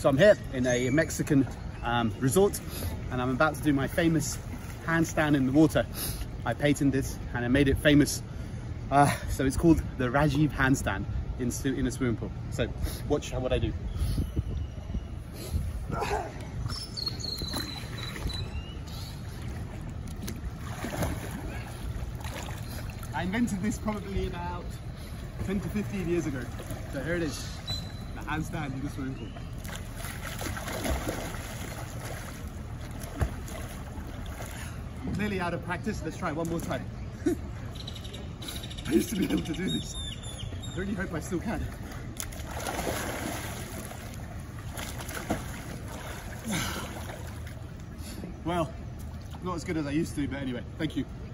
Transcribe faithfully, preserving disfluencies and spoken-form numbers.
So I'm here in a Mexican um, resort, and I'm about to do my famous handstand in the water. I patented this and I made it famous. Uh, so it's called the Rajiv Handstand in, in a swimming pool. So watch what I do. I invented this probably about ten to fifteen years ago. So here it is, the handstand in the swimming pool. I'm clearly out of practice. Let's try one more time. I used to be able to do this. I really hope I still can. Well, not as good as I used to, but anyway, thank you.